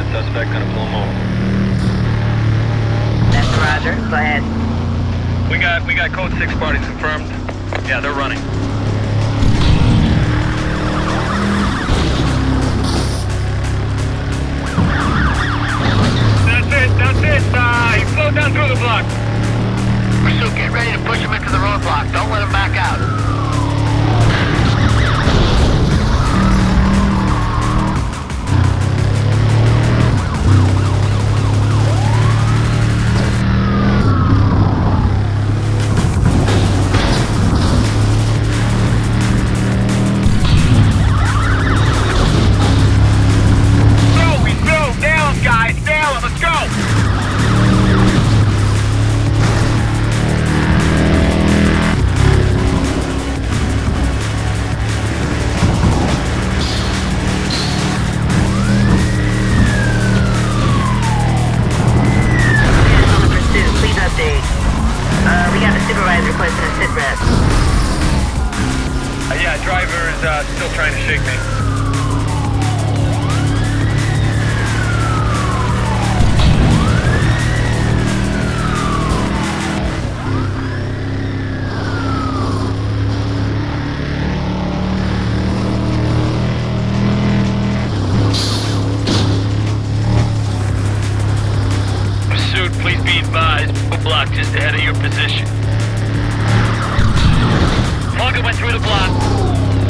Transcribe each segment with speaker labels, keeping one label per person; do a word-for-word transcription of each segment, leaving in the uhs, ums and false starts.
Speaker 1: Suspect gonna pull him over.
Speaker 2: That's Roger. Go ahead.
Speaker 1: We got we got code six parties confirmed. Yeah, they're running. That's it, that's it. Uh, he flowed down through the block.
Speaker 3: Pursuit, get ready to push him into the roadblock. Don't let him back out.
Speaker 1: Driver's uh, still trying to shake me. Pursuit, please be advised. Block just ahead of your position. Target went through the block.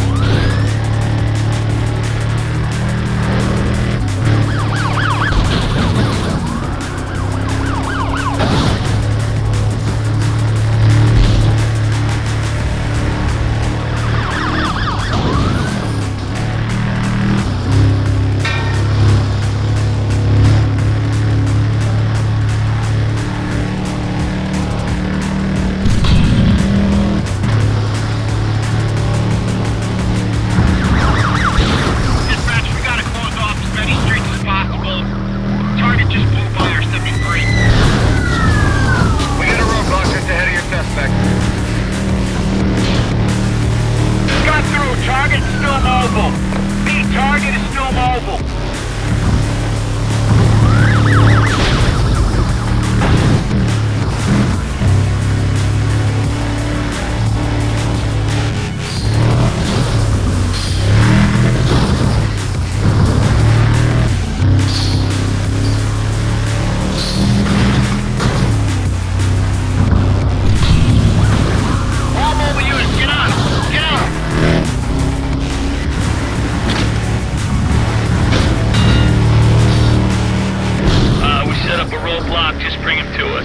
Speaker 1: Just bring him to us.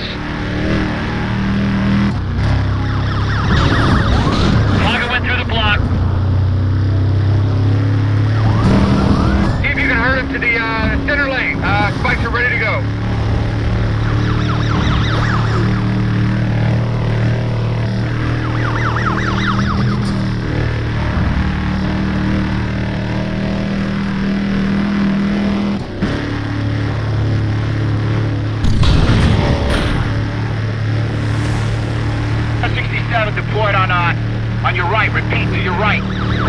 Speaker 1: Target went through the block. See if you can hurt him to the uh, center lane. Uh, spikes are ready to go. Deployed on, uh, on your right. Repeat, to your right.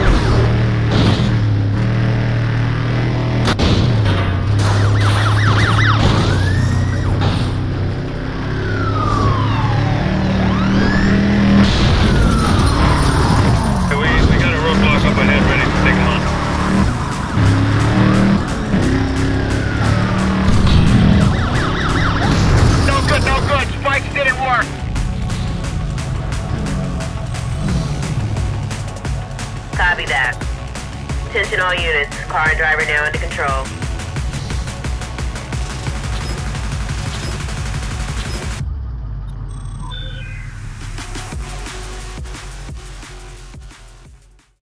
Speaker 1: Hey, we, we got a roadblock up ahead ready to take him on.
Speaker 3: No good, no good. Spikes didn't work.
Speaker 2: Copy that. Attention all units. Car and driver now under control.